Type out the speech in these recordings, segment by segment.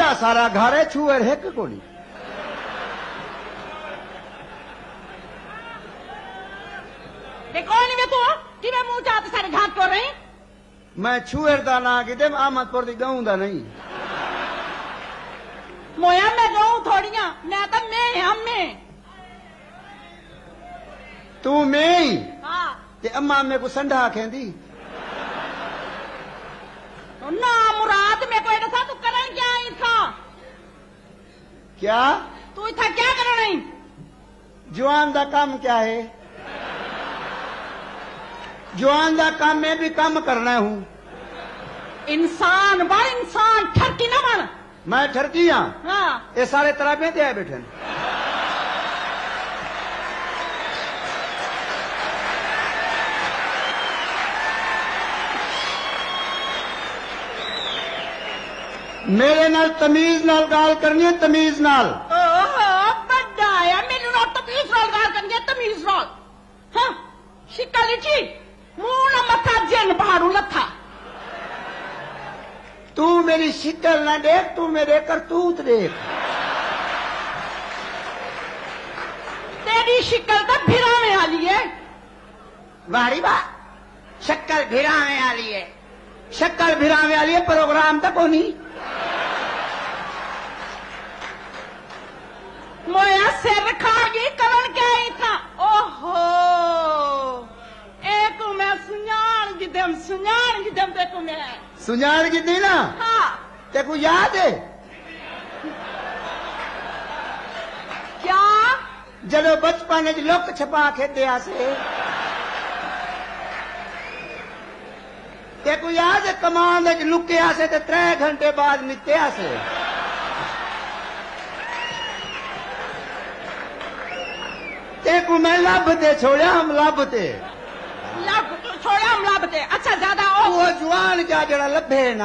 मेरा सारा घर है छुअर है कोनी देखो नहीं तू कि मैं मुंह चाहते सारे घाट कर रही मैं छुअर दा ना कि आमदपुर दी गाँव दा नहीं मोया मैं गाँव थोड़िया मैं तो मैं हमें तू मैं हाँ ते अम्मा मेरे को संडा खेंदी ना मुराद मेरे को था तू करन क्या आई था क्या तू इथा क्या कर रही जवान दा काम क्या है जवान दा काम मैं भी काम करना हूँ इंसान बड़ इंसान ठरकी ना बन मैं ठरकी हाँ हाँ ये सारे तरह पे दे बैठे मेरे नाल तमीज नाल गाल करनी है तमीज नाल ओहो बड़ा है मेरे नाल तमीज नाल गाल करनी है तमीज नाल हाँ शिक्का लीची मुंह ना मथा जन पहाड़ू लथा तू मेरी शिकल ना देख तू मेरे करतूत देख तेरी शिक्ल तो भिराने वाली है वारी बा शक्ल भिराने वाली है शक्ल भिराने वाली है प्रोग्राम तो कोनी मोया सिर खागी करण क्या ही था ओहो एक मैं सुनान गिदम देखो मैं सुनान की थी ना हाँ ते को याद है क्या जदों बचपन च लुक छपा खेते आसे ते को याद है कमान च लुके आसे ते 3 घंटे बाद निकते आसे ते को मैं लभते छोड़िया हम लभते छोड़ा हम लाभते अच्छा ज्यादा वो जवान क्या जरा लभे ना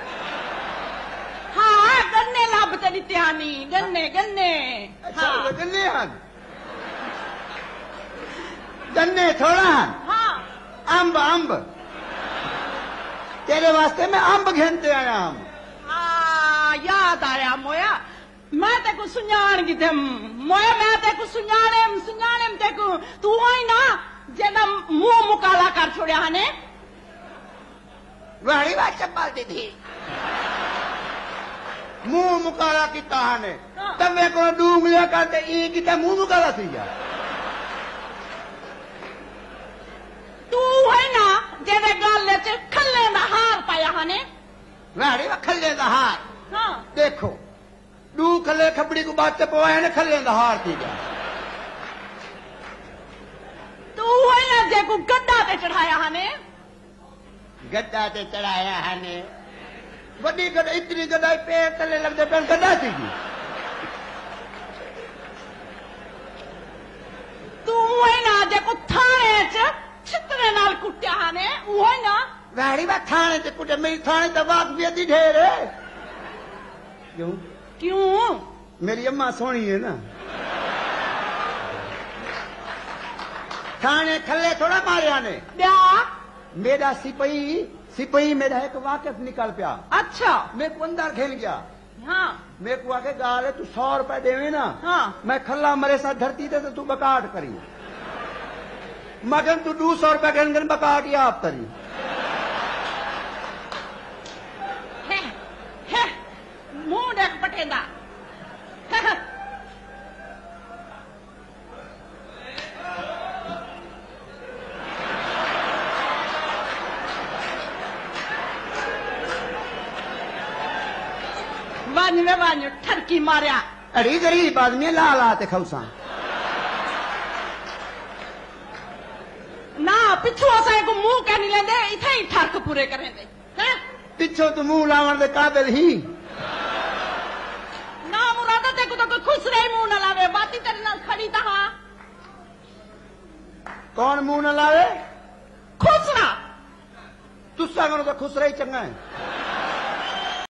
हाँ गन्ने लाभते नित्यानी गन्ने गन्ने अच्छा हाँ गन्ने हन गन्ने थोड़ा हन हाँ अंब अंब तेरे वास्ते मैं अंब घेनते आया हम हाँ याद आया मोया मैं तेको सुनान गिदम मोया मैं तेको सुनाने तेको तू आई ना जेना मुंह मुकाला कर छोड़िया हने वाड़ी बात चप्पल दी थी मुंह मुकाला किता हने हाँ। तब मैं को डूंग लिया करते ई किता मुंह मुकाला थी जा तू है ना जेने गाले च खल्ले दा हार पाया हने वाड़ी बा खल्ले दा हार हाँ देखो डू खल्ले खबड़ी को बात पवाया ने खल्ले दा हार थी जा तू है ना जेको गड्ढा पे चढ़ाया हने गड्ढा ते चढ़ाया हने वड्डी गड्ढा इतनी गड्ढा पैर तले लगदे पैन गड्ढा थी जी तू है ना जेको थाने च छितरे नाल कुट्टिया हने वो है ना वाड़ी बा थाने ते कुटे मेरी थाने ते वाक भी अधी ढेर है क्यों क्यों मेरी अम्मा सोनी है ना थाने खल्ले थोड़ा मारिया ने क्या मेरा सिपाही मेरा एक वाकिफ निकल पिया अच्छा मेरे को अंदर खेल गया हाँ मेरे को आके गाले तू 100 रुपए देवे ना हाँ मैं खल्ला मरे साथ धरती थे तो तू बकाट करी मगन तू 200 रुपए गन गन बकाट या आप तरी है मुंह देख पटेंदा वान्य ठरकी मारिया अड़ी गरीब आदमी ला लाते खौसा ना पिछू असां को मुंह कहनी लेंदे इथे ही ठरक पूरे करेंदे हैं पिछो तू मुंह लावण दे काबिल ही ना मुरादा ते को तो कोई खुश रही मुंह न लावे बाती तेरे नाल खड़ी ता कौन मुंह न लावे खुश ना तुसा तो खुश रही चंगा है